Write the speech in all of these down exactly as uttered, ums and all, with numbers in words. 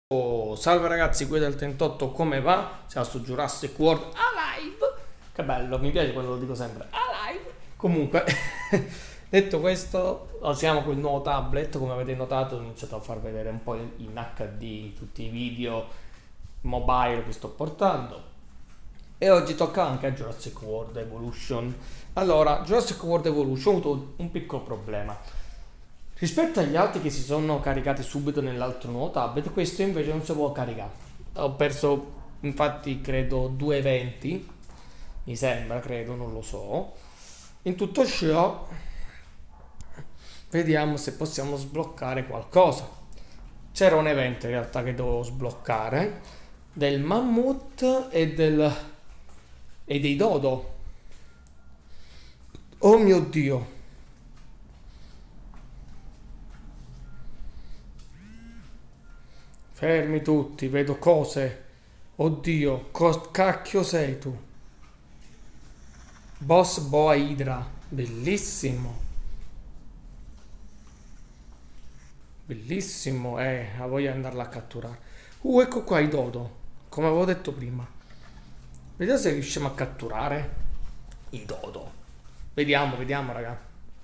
Oh, salve ragazzi, qui del trentotto, come va? Siamo su Jurassic World Alive. Che bello, mi piace quando lo dico sempre Alive. Comunque, detto questo, siamo con il nuovo tablet. Come avete notato, ho iniziato a far vedere un po' in acca di tutti i video mobile che sto portando. E oggi tocca anche a Jurassic World Evolution. Allora, Jurassic World Evolution ho avuto un piccolo problema. Rispetto agli altri che si sono caricati subito nell'altro nuovo tablet, questo invece non si può caricare. Ho perso infatti credo due eventi, mi sembra, credo, non lo so. In tutto ciò, vediamo se possiamo sbloccare qualcosa. C'era un evento in realtà che dovevo sbloccare, del mammut e, del, e dei dodo. Oh mio Dio! Fermi tutti, vedo cose. Oddio, co- cacchio sei tu? Boss Boa Hydra. Bellissimo. Bellissimo, eh, ha voglia di andarla a catturare. Uh, ecco qua i dodo, come avevo detto prima. Vediamo se riusciamo a catturare i dodo. Vediamo, vediamo, raga.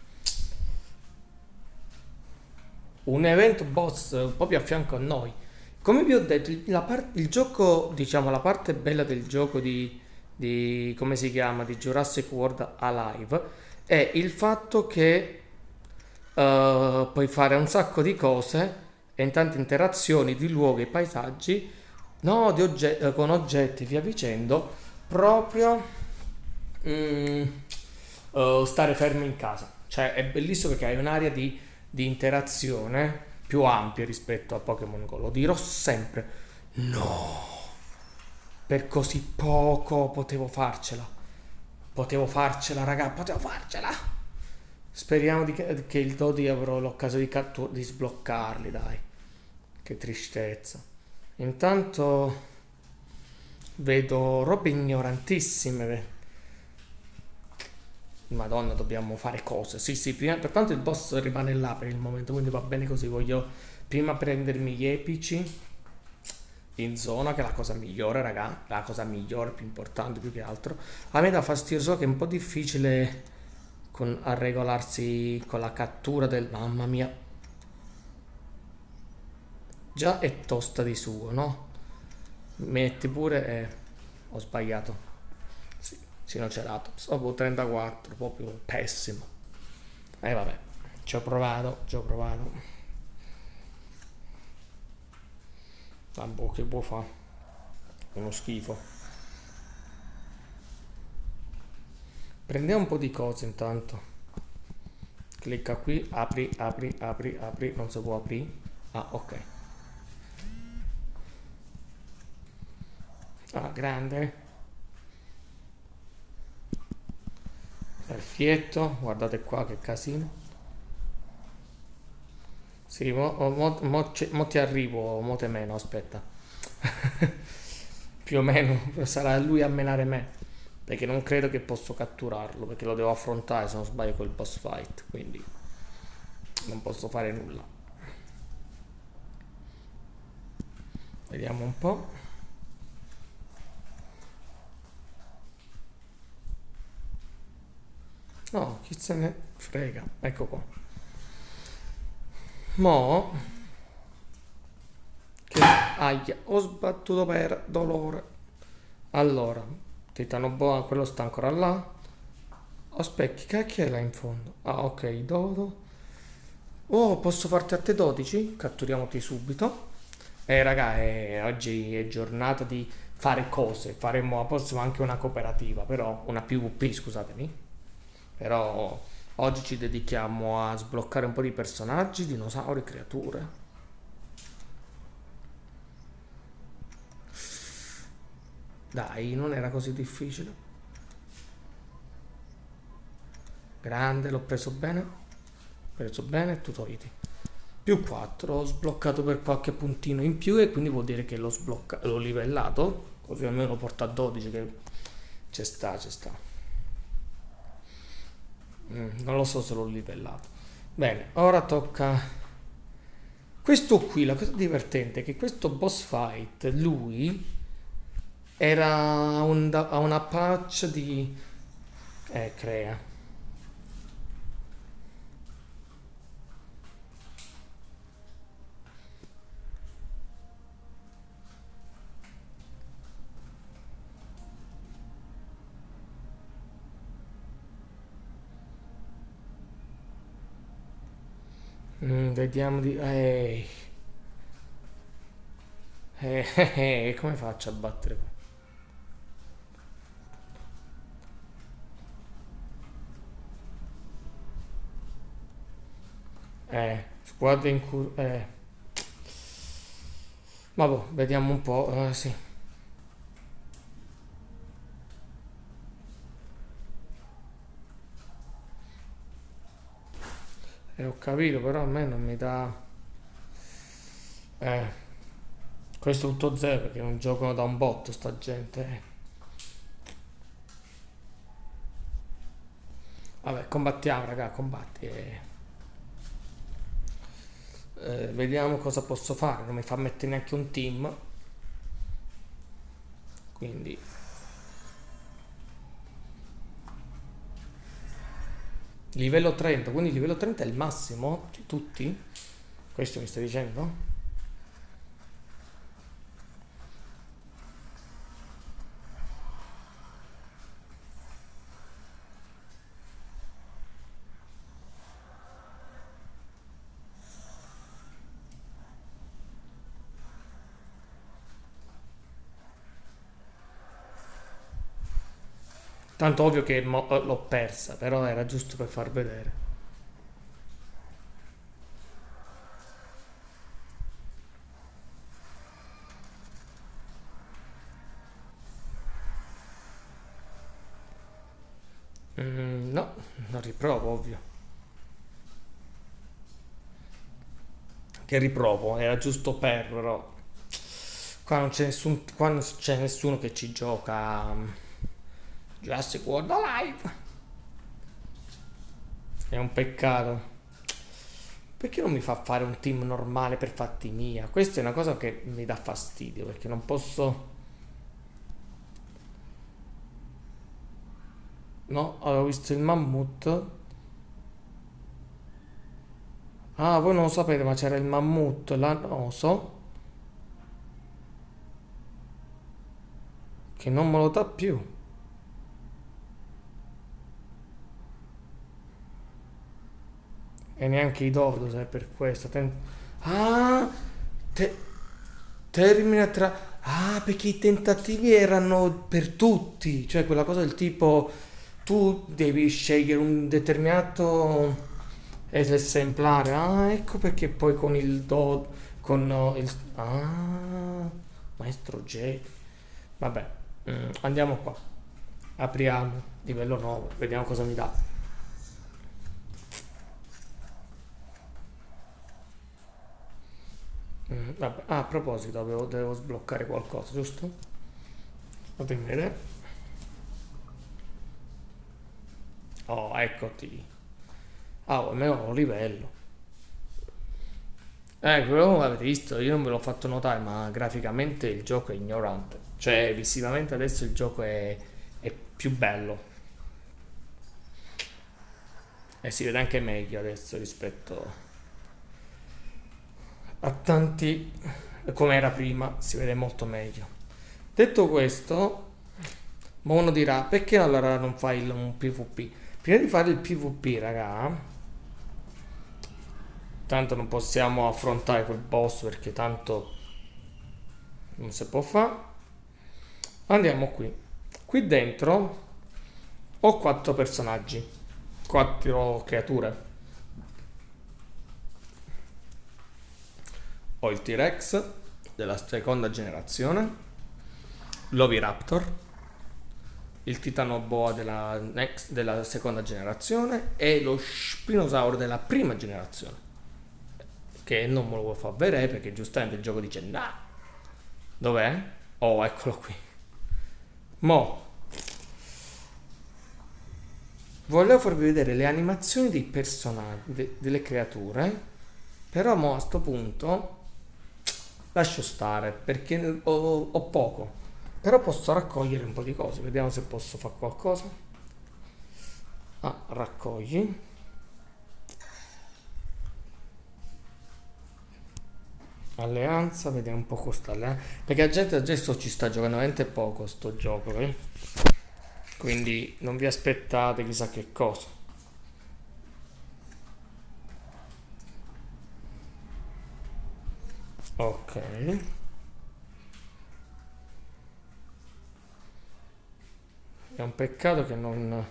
Un evento boss proprio a fianco a noi. Come vi ho detto, il, la par- il gioco, diciamo, la parte bella del gioco di, di, come si chiama, di Jurassic World Alive è il fatto che uh, puoi fare un sacco di cose e in tante interazioni di luoghi e paesaggi, no, di ogge- con oggetti, via dicendo, proprio mm, uh, stare fermi in casa. Cioè è bellissimo perché hai un'area di, di interazione più ampia rispetto a Pokémon Go. Lo dirò sempre. No, per così poco potevo farcela. Potevo farcela, raga, potevo farcela. Speriamo di che, che il Dodi avrò l'occasione di, cattu- di sbloccarli, dai. Che tristezza. Intanto vedo robe ignorantissime. Madonna, dobbiamo fare cose. Sì, sì, prima, pertanto il boss rimane là per il momento, quindi va bene così. Voglio prima prendermi gli epici in zona, che è la cosa migliore, raga. La cosa migliore, più importante, più che altro. A me dà fastidio solo che è un po' difficile con, a regolarsi con la cattura del... Mamma mia. Già è tosta di suo, no? Metti pure... Eh, ho sbagliato. Sì, sì, non c'è dato. Dopo trentaquattro, proprio pessimo. E eh, vabbè, ci ho provato, ci ho provato. Vabbè, che può fare? Uno schifo. Prendiamo un po' di cose intanto. Clicca qui, apri, apri, apri, apri. Non si può aprire. Ah, ok. Ah, grande. Perfetto. Guardate qua che casino. Sì, mo, mo, mo, mo ti arrivo, mo te meno, aspetta. Più o meno sarà lui a menare me. Perché non credo che posso catturarlo, perché lo devo affrontare se non sbaglio col boss fight, quindi non posso fare nulla. Vediamo un po'. No, chi se ne frega. Ecco qua. Mo che aia, ho sbattuto per dolore. Allora, titano boa, quello sta ancora là. Aspetta, che cacchio è là in fondo? Ah, ok, dodo. Oh, posso farti a te dodici? Catturiamoti subito. Eh, raga, eh, oggi è giornata di fare cose. Faremo a prossimo anche una cooperativa, però una PvP, scusatemi. Però oggi ci dedichiamo a sbloccare un po' di personaggi, dinosauri, creature. Dai, non era così difficile. Grande, l'ho preso bene. Ho preso bene, tutoriti. Più quattro, ho sbloccato per qualche puntino in più e quindi vuol dire che l'ho sbloccato, l'ho livellato. Così almeno lo porto a dodici che ci sta, ci sta. Mm, non lo so se l'ho livellato. Bene, ora tocca Questo qui, la cosa divertente è che questo boss fight, lui era un, da- a una patch di... Eh, crea. Mm, vediamo di... Eh, eh, eh, eh, come faccio a battere? Eh, squadra in cui... Eh, vabbè, vediamo un po'. Eh, sì. Eh, ho capito, però a me non mi dà... Eh, questo è tutto zero perché non giocano da un botto sta gente. Eh. Vabbè, combattiamo, raga, combatti. Eh. Eh, vediamo cosa posso fare. Non mi fa mettere neanche un team. Quindi... Livello trenta, quindi livello trenta è il massimo di tutti? Questo mi stai dicendo? Tanto ovvio che mo- l'ho persa, però era giusto per far vedere. Mm, no, non riprovo, ovvio. Che riprovo, era giusto per, però... Qua non c'è nessun, qua non c'è nessuno che ci gioca um, Jurassic World Alive. È un peccato. Perché non mi fa fare un team normale per fatti mia? Questa è una cosa che mi dà fastidio, perché non posso... No, avevo visto il mammut. Ah, voi non lo sapete, ma c'era il mammut lanoso che non me lo dà più. E neanche i dodo, sai, per questo. Ten- Ah, te- termina tra... Ah, perché i tentativi erano per tutti. Cioè, quella cosa del tipo... Tu devi scegliere un determinato esemplare. Ah, ecco perché poi con il do... Con oh, il... Ah, Maestro J. Vabbè, mm, andiamo qua. Apriamo, livello nove, vediamo cosa mi dà. Mm, vabbè. Ah, a proposito, avevo- devo sbloccare qualcosa, giusto? Fatemi vedere. Oh, eccoti. Ah, oh, almeno ho un livello. Eh, quello avete visto, io non ve l'ho fatto notare, ma graficamente il gioco è ignorante. Cioè, visivamente adesso il gioco è, è più bello. E si vede anche meglio adesso rispetto a tanti come era prima, si vede molto meglio. Detto questo, ma uno dirà perché allora non fai il- un PvP? Prima di fare il PvP, raga, tanto non possiamo affrontare quel boss perché tanto non si può fare. Andiamo qui. Qui dentro ho quattro personaggi, quattro creature. Ho il T-Rex della seconda generazione, l'Oviraptor, il Titanoboa della, next, della seconda generazione e lo Spinosauro della prima generazione. Che non me lo vuoi far vedere perché giustamente il gioco dice nah. Dov'è? Oh, eccolo qui. Mo, volevo farvi vedere le animazioni dei personaggi, de- delle creature. Però mo a sto punto lascio stare perché ho, ho poco. Però posso raccogliere un po' di cose. Vediamo se posso fare qualcosa. Ah, raccogli. Alleanza, vediamo un po' costa alleanza. Perché la gente adesso ci sta giocando veramente poco sto gioco, eh? Quindi non vi aspettate chissà che cosa. Ok. È un peccato che non...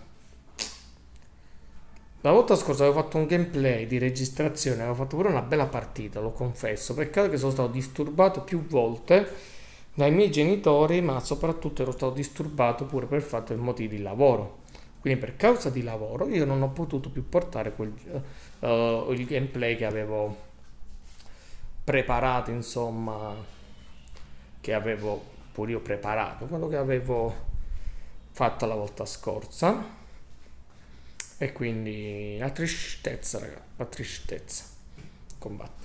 La volta scorsa avevo fatto un gameplay di registrazione, avevo fatto pure una bella partita, lo confesso. Peccato che sono stato disturbato più volte dai miei genitori, ma soprattutto ero stato disturbato pure per il fatto del motivo di lavoro. Quindi per causa di lavoro io non ho potuto più portare quel, eh, il gameplay che avevo preparato, insomma, che avevo pure io preparato, quello che avevo fatto la volta scorsa. E quindi la tristezza, raga, la tristezza combatte.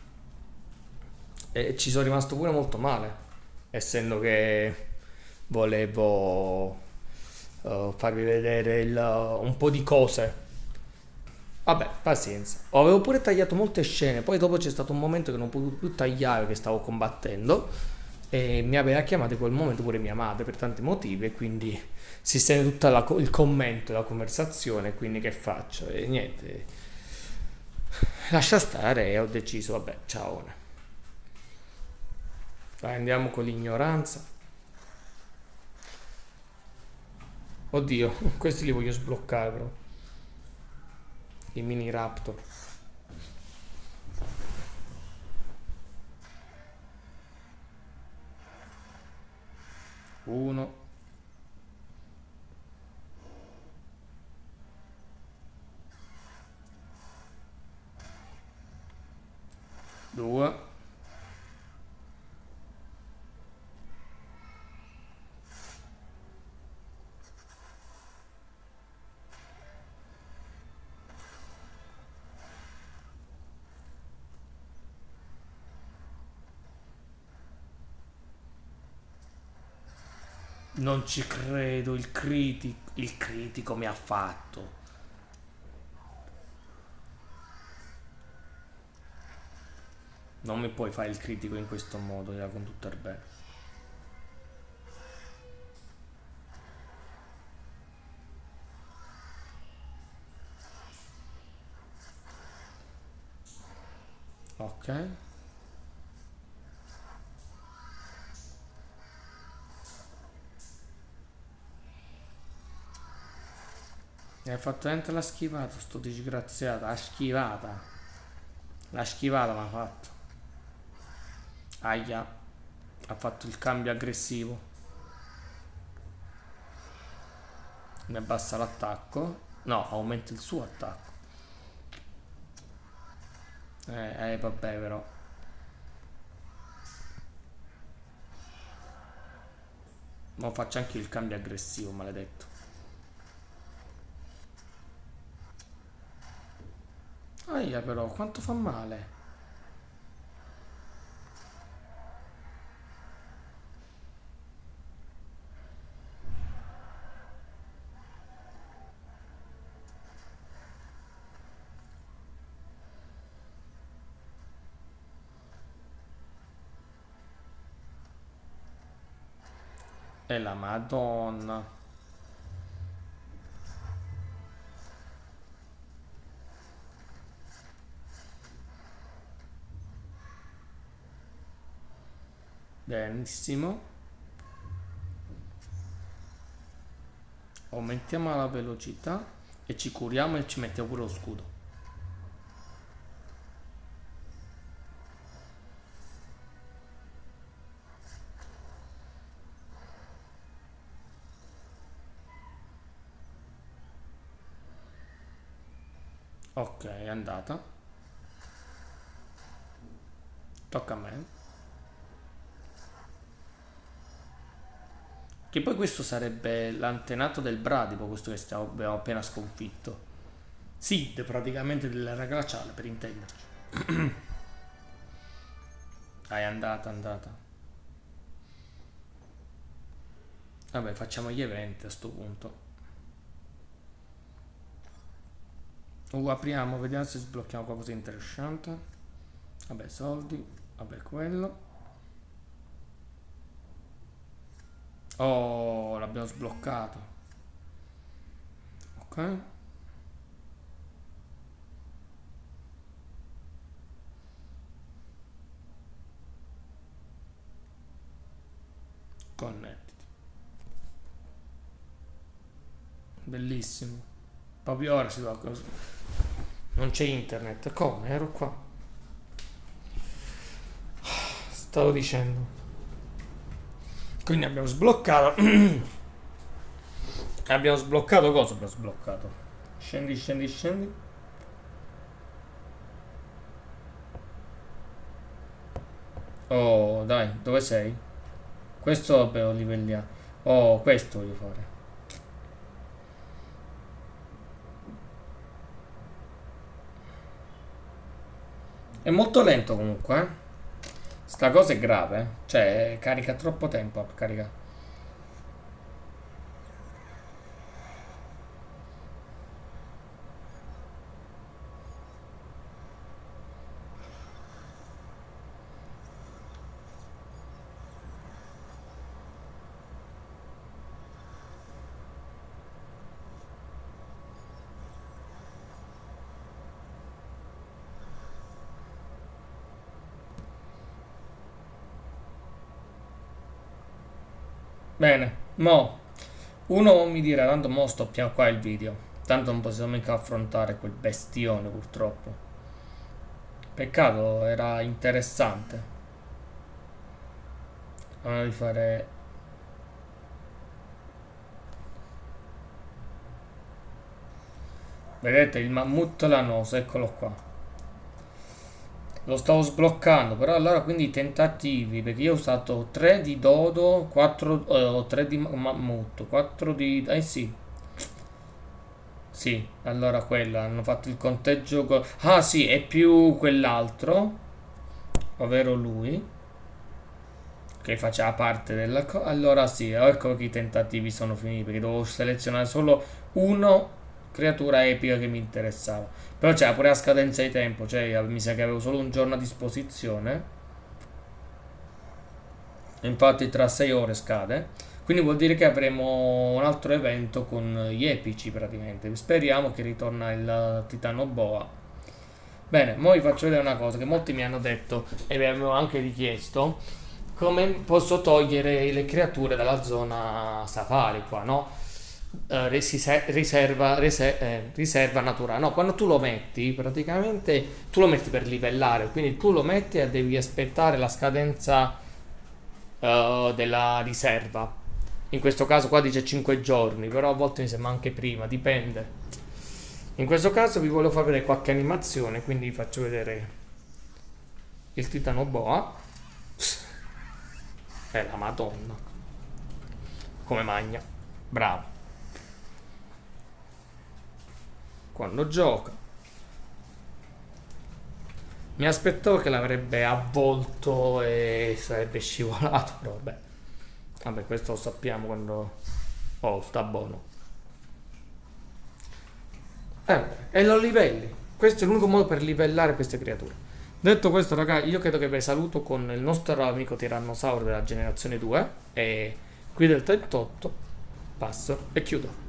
E ci sono rimasto pure molto male, essendo che volevo eh, farvi vedere il- un po' di cose. Vabbè, pazienza. Avevo pure tagliato molte scene, poi dopo c'è stato un momento che non ho potuto più tagliare, che stavo combattendo, e mi aveva chiamato in quel momento pure mia madre per tanti motivi, e quindi si sente tutto il commento, la conversazione, quindi che faccio? E niente, lascia stare e ho deciso, vabbè, ciao. Dai, andiamo con l'ignoranza. Oddio, questi li voglio sbloccare però. I mini raptor. Uno. Due. Non ci credo, il critico, il critico mi ha fatto. Non mi puoi fare il critico in questo modo, ya, con tutto il bene. Ok. Mi hai fatto niente la schivata, sto disgraziato. La schivata. La schivata mi ha fatto. Aia. Ha fatto il cambio aggressivo. Mi abbassa l'attacco. No, aumenta il suo attacco. Eh, eh vabbè però. Ma faccio anche il cambio aggressivo, maledetto. Aia però, quanto fa male. E la Madonna. Benissimo. Aumentiamo la velocità e ci curiamo e ci mettiamo pure lo scudo. Ok, è andata. Tocca a me. Che poi questo sarebbe l'antenato del bradipo, questo che stiamo, abbiamo appena sconfitto. Sid, praticamente, dell'era glaciale, per intenderci. Ah, è andata, è andata. Vabbè, facciamo gli eventi a sto punto. Uh, apriamo, vediamo se sblocchiamo qualcosa di interessante. Vabbè, soldi. Vabbè, quello. Oh, l'abbiamo sbloccato. Ok. Connettiti. Bellissimo. Proprio ora si va così. Non c'è internet. Come? Ero qua. Stavo dicendo. Quindi abbiamo sbloccato. Abbiamo sbloccato cosa? Abbiamo sbloccato. Scendi, scendi, scendi. Oh, dai, dove sei? Questo vabbè, lo livelliamo. Oh, questo voglio fare. È molto lento comunque, eh. Sta cosa è grave, eh. Cioè, carica troppo tempo a caricare. Bene, mo uno mi dirà, tanto mo stoppiamo qua il video. Tanto non possiamo mica affrontare quel bestione purtroppo. Peccato, era interessante. Allora di fare... Vedete il mammut lanoso, eccolo qua. Lo stavo sbloccando, però allora quindi i tentativi, perché io ho usato tre di dodo, quattro, eh, tre di mammut, quattro di... eh sì. Sì, allora quella, hanno fatto il conteggio... co- Ah sì, è più quell'altro, ovvero lui, che faceva parte della cosa. Allora sì, ecco che i tentativi sono finiti, perché dovevo selezionare solo uno, creatura epica che mi interessava. Però c'era pure la scadenza di tempo, cioè mi sa che avevo solo un giorno a disposizione. Infatti tra sei ore scade. Quindi vuol dire che avremo un altro evento con gli epici praticamente. Speriamo che ritorna il Titano Boa. Bene, ora vi faccio vedere una cosa che molti mi hanno detto e mi avevano anche richiesto. Come posso togliere le creature dalla zona safari qua, no? Eh, resi- riserva, rese- eh, riserva naturale. No, quando tu lo metti, praticamente tu lo metti per livellare, quindi tu lo metti e devi aspettare la scadenza eh, della riserva. In questo caso qua dice cinque giorni, però a volte mi sembra anche prima, dipende. In questo caso vi volevo far vedere qualche animazione, quindi vi faccio vedere il Titano Boa. È la Madonna. Come magna. Bravo. Quando gioca. Mi aspettavo che l'avrebbe avvolto e sarebbe scivolato, però vabbè. Vabbè, questo lo sappiamo quando... Oh, sta buono. Eh, e lo livelli. Questo è l'unico modo per livellare queste creature. Detto questo, ragazzi, io credo che vi saluto con il nostro amico tirannosauro della generazione due. E qui del trentotto passo e chiudo.